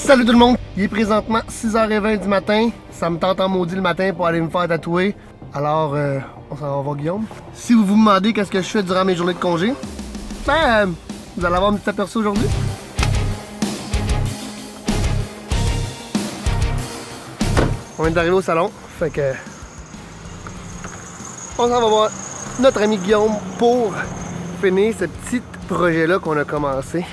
Salut tout le monde! Il est présentement 6h20 du matin. Ça me tente en maudit le matin pour aller me faire tatouer. Alors, on s'en va voir Guillaume. Si vous vous demandez qu'est-ce que je fais durant mes journées de congé, ben, vous allez avoir un petit aperçu aujourd'hui. On vient d'arriver au salon, fait que on s'en va voir notre ami Guillaume pour finir ce petit projet-là qu'on a commencé.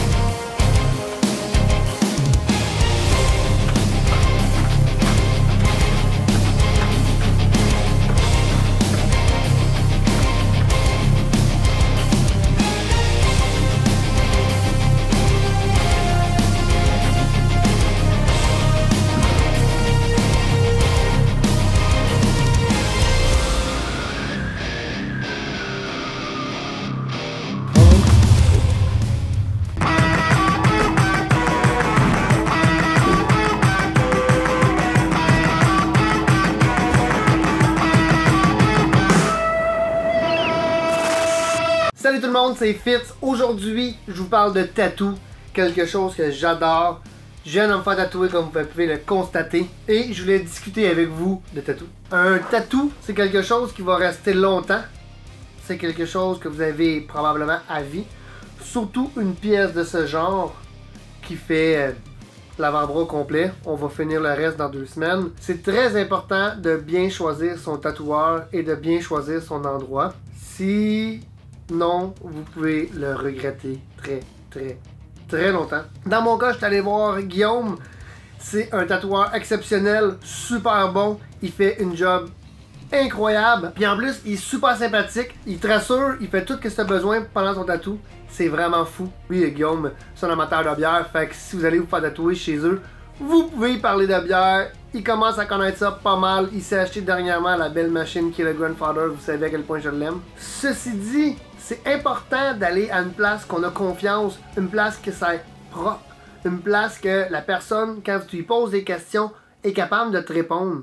Salut tout le monde, c'est Fitz. Aujourd'hui, je vous parle de tatou, quelque chose que j'adore. Je viens de me faire tatouer comme vous pouvez le constater et je voulais discuter avec vous de tatou. Un tatou, c'est quelque chose qui va rester longtemps. C'est quelque chose que vous avez probablement à vie. Surtout une pièce de ce genre qui fait l'avant-bras complet. On va finir le reste dans 2 semaines. C'est très important de bien choisir son tatoueur et de bien choisir son endroit. Non, vous pouvez le regretter très longtemps. Dans mon cas, je suis allé voir Guillaume. C'est un tatoueur exceptionnel, super bon. Il fait une job incroyable. Puis en plus, il est super sympathique. Il te rassure, il fait tout ce que tu as besoin pendant son tatou. C'est vraiment fou. Oui, Guillaume, c'est un amateur de bière. Fait que si vous allez vous faire tatouer chez eux, vous pouvez parler de bière. Il commence à connaître ça pas mal. Il s'est acheté dernièrement la belle machine qui est le Grandfather. Vous savez à quel point je l'aime. Ceci dit, c'est important d'aller à une place qu'on a confiance, une place que c'est propre, une place que la personne, quand tu lui poses des questions, est capable de te répondre.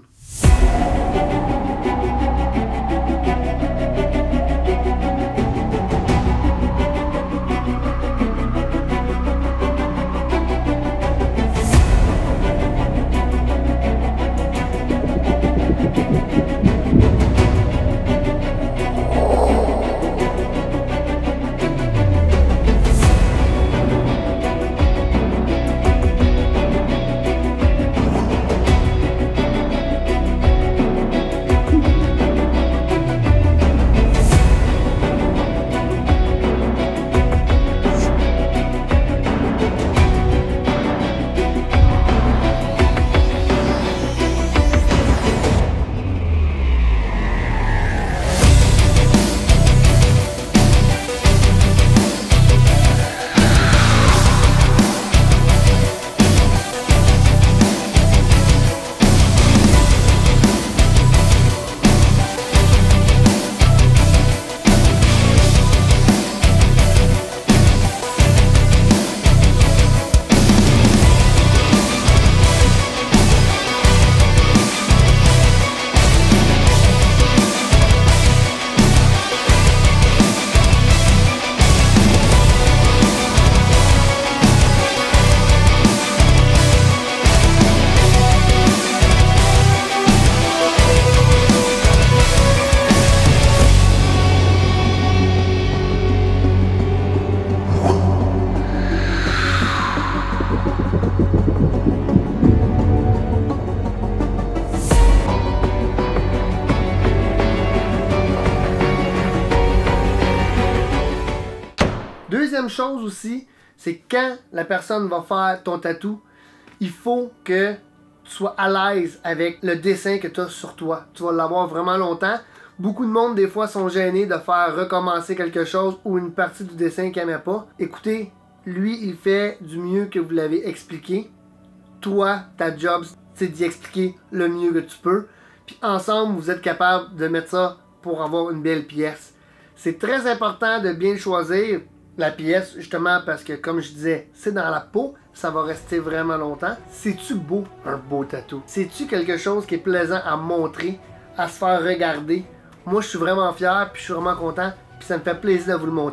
Deuxième chose aussi, c'est quand la personne va faire ton tatou, il faut que tu sois à l'aise avec le dessin que tu as sur toi. Tu vas l'avoir vraiment longtemps. Beaucoup de monde, des fois, sont gênés de faire recommencer quelque chose ou une partie du dessin qu'ils n'aimaient pas. Écoutez, lui, il fait du mieux que vous l'avez expliqué. Toi, ta job, c'est d'y expliquer le mieux que tu peux. Puis ensemble, vous êtes capable de mettre ça pour avoir une belle pièce. C'est très important de bien choisir la pièce, justement, parce que, comme je disais, c'est dans la peau, ça va rester vraiment longtemps. C'est-tu beau, un beau tatou? C'est-tu quelque chose qui est plaisant à montrer, à se faire regarder? Moi, je suis vraiment fier, puis je suis vraiment content, puis ça me fait plaisir de vous le montrer.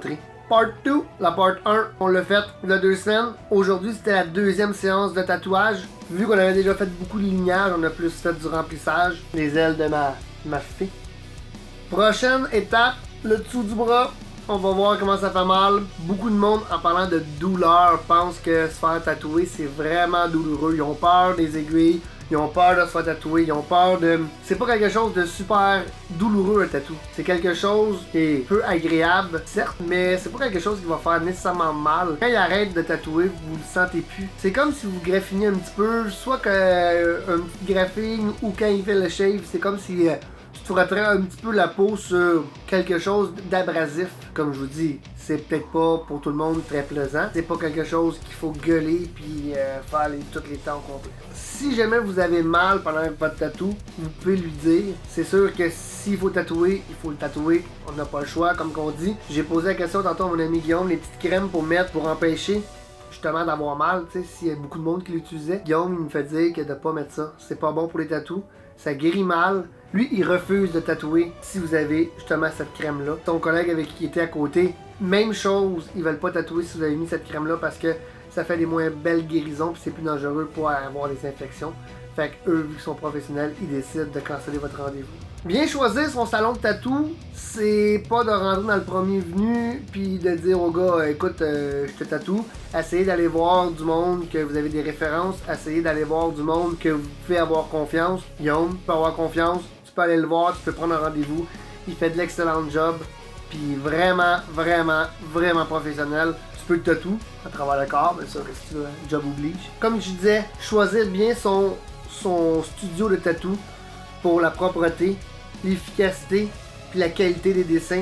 Part 2, la part 1, on l'a fait il y a 2 semaines. Aujourd'hui, c'était la deuxième séance de tatouage. Vu qu'on avait déjà fait beaucoup de lignage, on a plus fait du remplissage. Les ailes de ma fée. Prochaine étape, le dessous du bras. On va voir comment ça fait mal. Beaucoup de monde, en parlant de douleur, pense que se faire tatouer, c'est vraiment douloureux. Ils ont peur des aiguilles. Ils ont peur de se faire tatouer, ils ont peur de... C'est pas quelque chose de super douloureux un tatou. C'est quelque chose qui est peu agréable, certes, mais c'est pas quelque chose qui va faire nécessairement mal. Quand il arrête de tatouer, vous le sentez plus. C'est comme si vous graffiniez un petit peu, soit un petit graphing ou quand il fait le shave, c'est comme si... tu frotterais un petit peu la peau sur quelque chose d'abrasif. Comme je vous dis, c'est peut-être pas pour tout le monde très plaisant. C'est pas quelque chose qu'il faut gueuler puis faire tous les temps complets. Si jamais vous avez mal pendant votre tatou, vous pouvez lui dire. C'est sûr que s'il faut tatouer, il faut le tatouer. On n'a pas le choix, comme qu'on dit. J'ai posé la question tantôt à mon ami Guillaume, les petites crèmes pour mettre, pour empêcher justement d'avoir mal. Tu sais, s'il y a beaucoup de monde qui l'utilisait, Guillaume il me fait dire que de pas mettre ça. C'est pas bon pour les tatous. Ça guérit mal. Lui, il refuse de tatouer si vous avez justement cette crème-là. Ton collègue avec qui il était à côté, même chose, ils veulent pas tatouer si vous avez mis cette crème-là parce que ça fait des moins belles guérisons puis c'est plus dangereux pour avoir des infections. Fait que eux, vu qu'ils sont professionnels, ils décident de canceller votre rendez-vous. Bien choisir son salon de tatou, c'est pas de rentrer dans le premier venu puis de dire au gars écoute, je te tatoue. Essayez d'aller voir du monde que vous avez des références. Essayez d'aller voir du monde que vous pouvez avoir confiance. Guillaume peut avoir confiance. Tu peux aller le voir, tu peux prendre un rendez-vous. Il fait de l'excellent job. Puis vraiment, vraiment, vraiment professionnel. Tu peux le tatou à travers le corps, mais ça, si tu veux, le job oblige. Comme je disais, choisir bien son studio de tatou pour la propreté, l'efficacité, puis la qualité des dessins.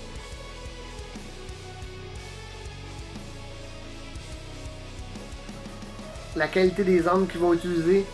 La qualité des angles qu'ils vont utiliser.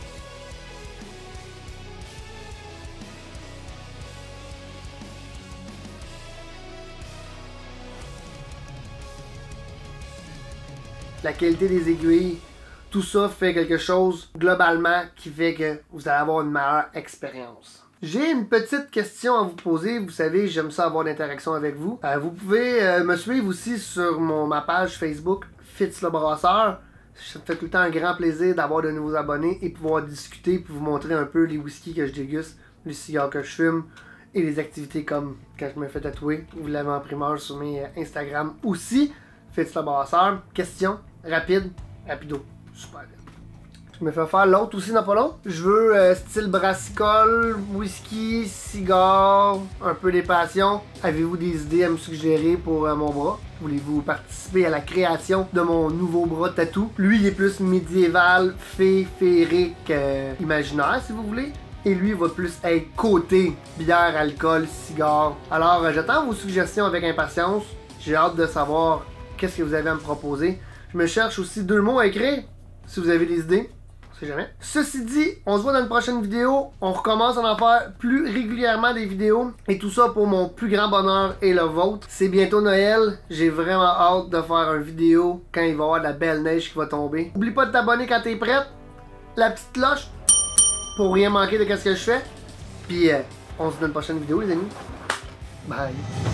La qualité des aiguilles. Tout ça fait quelque chose, globalement, qui fait que vous allez avoir une meilleure expérience. J'ai une petite question à vous poser. Vous savez, j'aime ça avoir d'interaction avec vous. Vous pouvez me suivre aussi sur ma page Facebook, Fitz le Brasseur. Ça me fait tout le temps un grand plaisir d'avoir de nouveaux abonnés et pouvoir discuter puis vous montrer un peu les whiskies que je déguste, les cigares que je fume et les activités comme quand je me fais tatouer. Vous l'avez en primeur sur mes Instagram aussi. Fitz le Brasseur. Question rapido. Super. Je me fais faire l'autre aussi dans pas long. Je veux style brassicole, whisky, cigare, un peu des passions. Avez-vous des idées à me suggérer pour mon bras? Voulez-vous participer à la création de mon nouveau bras tatou? Lui, il est plus médiéval, féerique, imaginaire si vous voulez. Et lui, il va plus être côté bière, alcool, cigare. Alors, j'attends vos suggestions avec impatience. J'ai hâte de savoir qu'est-ce que vous avez à me proposer. Je me cherche aussi 2 mots à écrire, si vous avez des idées. On sait jamais. Ceci dit, on se voit dans une prochaine vidéo. On recommence à en faire plus régulièrement des vidéos. Et tout ça pour mon plus grand bonheur et le vôtre. C'est bientôt Noël. J'ai vraiment hâte de faire une vidéo quand il va y avoir de la belle neige qui va tomber. N'oublie pas de t'abonner quand t'es prête. La petite cloche pour rien manquer de ce que je fais. Puis on se voit dans une prochaine vidéo les amis. Bye.